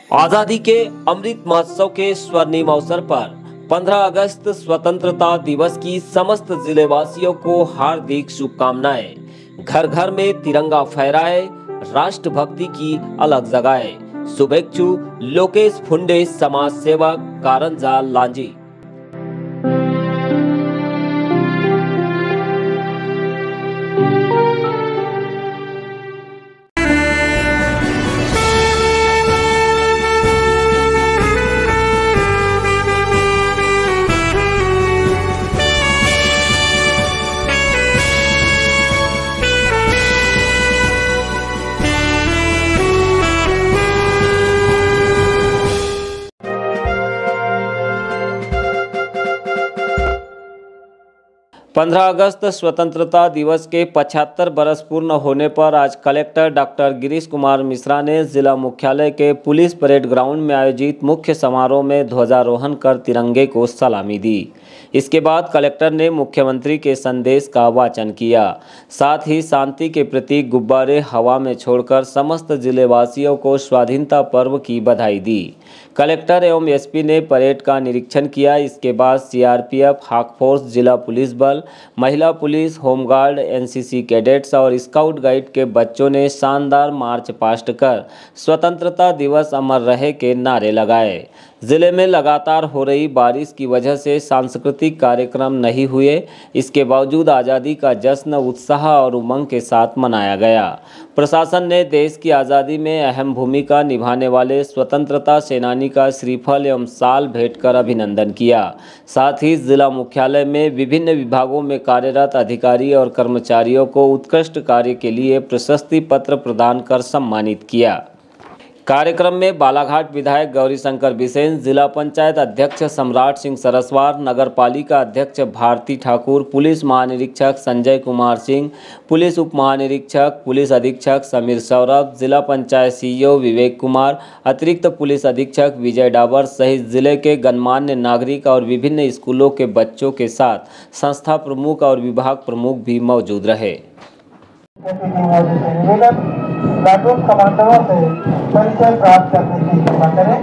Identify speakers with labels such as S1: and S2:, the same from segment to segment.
S1: आजादी के अमृत महोत्सव के स्वर्णिम अवसर पर 15 अगस्त स्वतंत्रता दिवस की समस्त जिलेवासियों को हार्दिक शुभकामनाएं। घर घर में तिरंगा फहराए, राष्ट्रभक्ति की अलग जगाए। शुभेच्छु लोकेश फुंडे, समाज सेवक, कारंजा लांजी। पंद्रह अगस्त स्वतंत्रता दिवस के 75 बरस पूर्ण होने पर आज कलेक्टर डॉक्टर गिरीश कुमार मिश्रा ने जिला मुख्यालय के पुलिस परेड ग्राउंड में आयोजित मुख्य समारोह में ध्वजारोहण कर तिरंगे को सलामी दी। इसके बाद कलेक्टर ने मुख्यमंत्री के संदेश का वाचन किया। साथ ही शांति के प्रतीक गुब्बारे हवा में छोड़कर समस्त जिलेवासियों को स्वाधीनता पर्व की बधाई दी। कलेक्टर एवं एसपी ने परेड का निरीक्षण किया। इसके बाद सीआरपीएफ, हाक फोर्स, जिला पुलिस बल, महिला पुलिस, होमगार्ड, एनसीसी कैडेट्स और स्काउट गाइड के बच्चों ने शानदार मार्च पास्ट कर स्वतंत्रता दिवस अमर रहे के नारे लगाए। जिले में लगातार हो रही बारिश की वजह से सांस्कृतिक कार्यक्रम नहीं हुए। इसके बावजूद आज़ादी का जश्न उत्साह और उमंग के साथ मनाया गया। प्रशासन ने देश की आज़ादी में अहम भूमिका निभाने वाले स्वतंत्रता सेनानी का श्रीफल एवं शाल भेंट कर अभिनंदन किया। साथ ही जिला मुख्यालय में विभिन्न विभागों में कार्यरत अधिकारी और कर्मचारियों को उत्कृष्ट कार्य के लिए प्रशस्ति पत्र प्रदान कर सम्मानित किया। कार्यक्रम में बालाघाट विधायक गौरीशंकर बिसेन, जिला पंचायत अध्यक्ष सम्राट सिंह सरस्वार, नगर पालिका अध्यक्ष भारती ठाकुर, पुलिस महानिरीक्षक संजय कुमार सिंह, पुलिस उप महानिरीक्षक, पुलिस अधीक्षक समीर सौरभ, जिला पंचायत सीईओ विवेक कुमार, अतिरिक्त पुलिस अधीक्षक विजय डाबर सहित जिले के गणमान्य नागरिक और विभिन्न स्कूलों के बच्चों के साथ संस्था प्रमुख और विभाग प्रमुख भी मौजूद रहे।
S2: प्लाटून कमांडरों से परिचय प्राप्त करने की कृपा करें।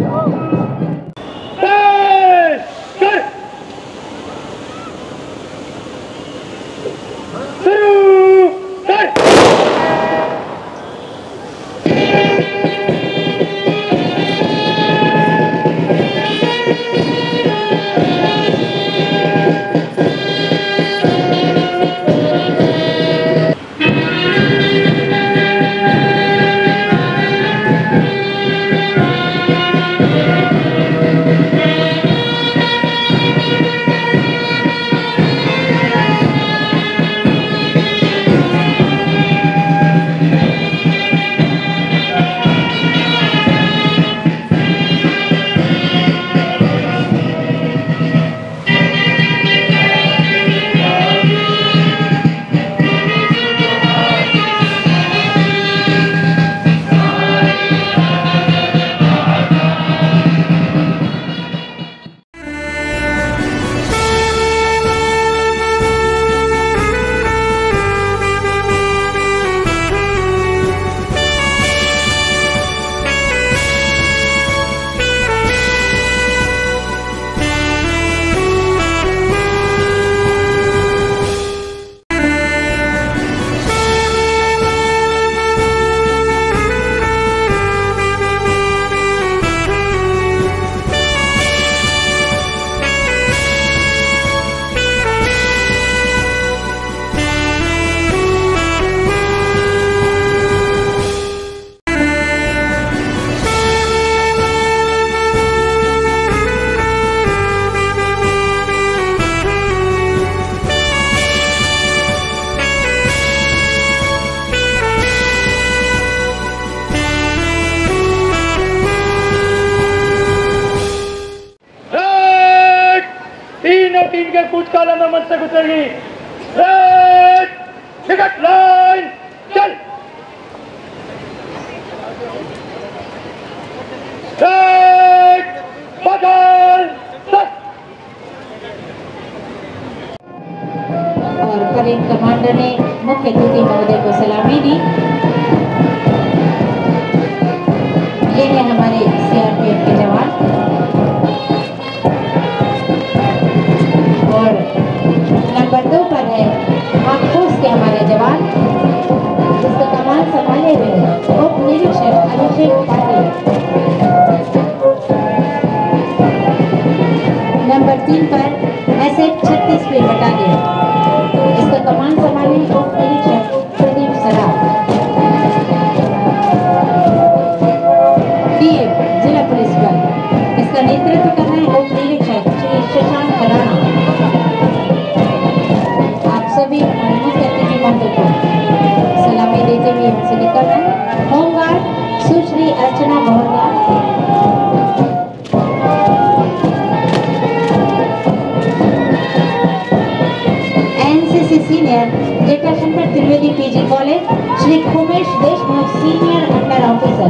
S2: तीन के कुछ कालम में मंच से गुजरेगी। टिकट लाइन चल।
S3: और परेड कमांडर ने मुख्य अतिथि महोदय को सलामी दी। ये है हमारे सीआरपीएफ नंबर 3 पर एसएच 36 पे बटालियन, इसका कमान संभाले उप निरीक्षक प्रदीप सराफ। डीएम जिला पुलिस बल, इसका नेतृत्व कर रहे हैं उप निरीक्षक श्री शशांक राणा। आप सभी मुख्य अतिथि मंडल को सलामी देते हुए यहाँ से निकल रहे हैं। होमगार्ड सुश्री अर्चना मोहनदार, सीनियर डेटा Shankar Trivedi PG college Shri Umesh Deshmukh senior under officer.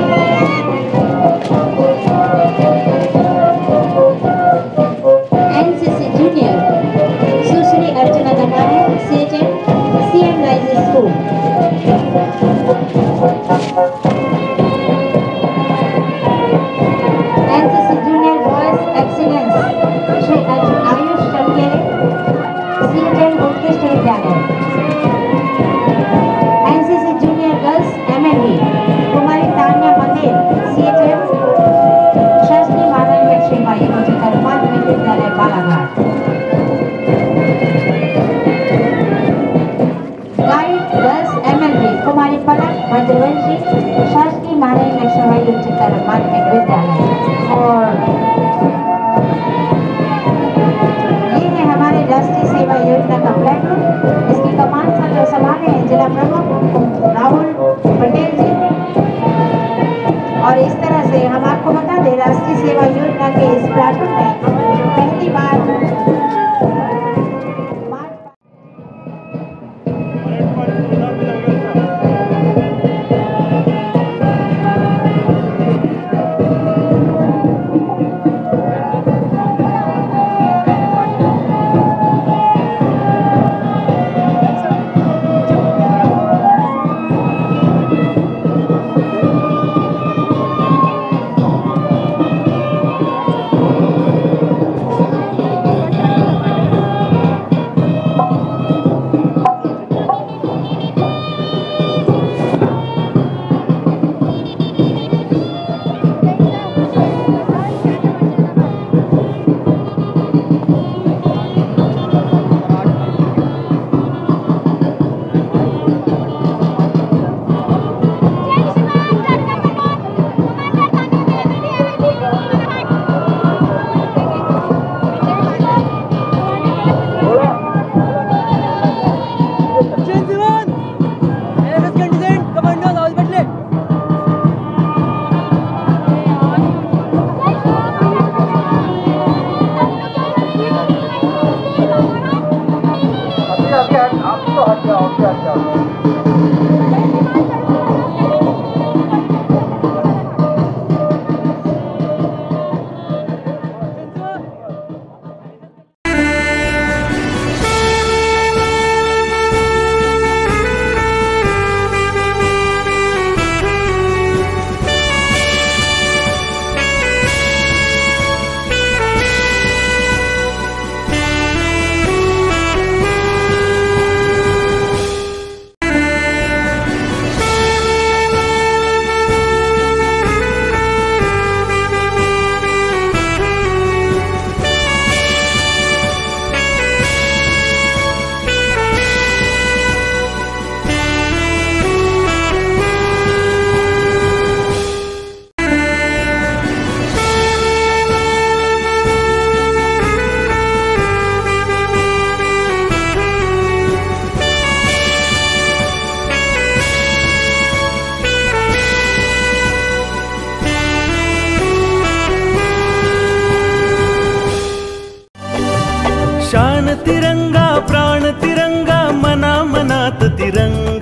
S3: NCC junior Sushri Archana Damane CHM CM rise school. NCC junior boys excellence Shri Ayush Chamkere CHM उत्कृष्ट विद्यालय। NCC junior girls MLB Kumari Tanya मंदिर सीएचएम शासकीय माध्यमिक लक्ष्मीबाई उच्चतर माध्यमिक विद्यालय Balaghat. Guide girls MLB Kumari Palak Vajravanshi शासकीय माध्यमिक लक्ष्मीबाई उच्चतर माध्यमिक विद्यालय। और राष्ट्रीय सेवा योजना का प्लेटून, इसकी कमान संभाले हैं जिला प्रमुख राहुल पटेल जी। और इस तरह से हम आपको बता दें, राष्ट्रीय सेवा योजना के इस प्लेटून में पहली बार
S4: शान तिरंगा प्राण तिरंगा मना मनात तिरंगा।